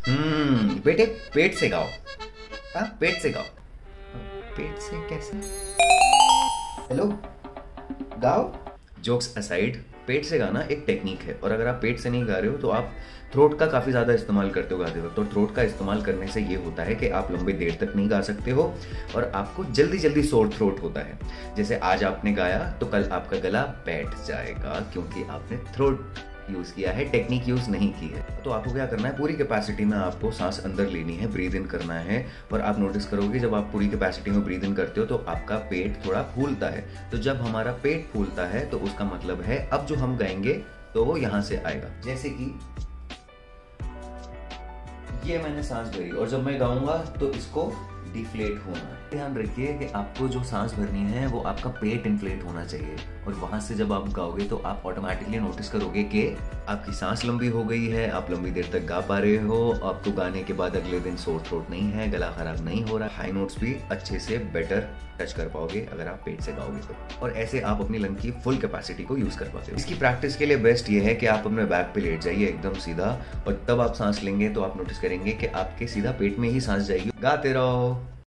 बेटे पेट से गाओ। हाँ, पेट से गाओ। पेट से कैसे? हेलो, गाओ। जोक्स असाइड, पेट से गाना एक टेक्निक है, और अगर आप पेट से नहीं गा रहे हो तो आप थ्रोट का काफ़ी ज़्यादा इस्तेमाल करते हो गाते वक्त। तो थ्रोट का इस्तेमाल करने से ये होता है कि आप लंबी देर तक नहीं गा सकते हो और आपको जल्दी जल्दी सोर थ्रोट होता है। जैसे आज आपने गाया तो कल आपका गला बैठ जाएगा, क्योंकि आपने थ्रोट यूज़ किया है, टेक्निक यूज़ नहीं की है। तो आपको क्या करना है, पूरी कैपेसिटी में आपको सांस अंदर लेनी है, ब्रीद इन करना है। और आप नोटिस करोगे जब आप पूरी कैपेसिटी में ब्रीद इन करते हो तो आपका पेट थोड़ा फूलता है। तो जब हमारा पेट फूलता है तो उसका मतलब है अब जो हम गाएंगे तो वो यहाँ से आएगा। जैसे कि ये मैंने सांस भरी और जब मैं गाऊंगा तो इसको डिफ्लेट होना है। ध्यान रखिए कि आपको जो सांस भरनी है वो आपका पेट इन्फ्लेट होना चाहिए, और वहां से जब आप गाओगे तो आप ऑटोमेटिकली नोटिस करोगे कि आपकी सांस लंबी हो गई है, आप लंबी देर तक गा पा रहे हो, आपको गाने के बाद अगले दिन सोर थ्रोट नहीं है, गला खराब नहीं हो रहा, हाई नोट्स भी अच्छे से बेटर टच कर पाओगे अगर आप पेट से गाओगे तो। और ऐसे आप अपनी लंग की फुल कैपेसिटी को यूज कर पाते हो। इसकी प्रैक्टिस के लिए बेस्ट ये है कि आप अपने बैक पे लेट जाइए एकदम सीधा, और तब आप सांस लेंगे तो आप नोटिस करेंगे कि आपके सीधा पेट में ही सांस जाएगी। गाते रहो।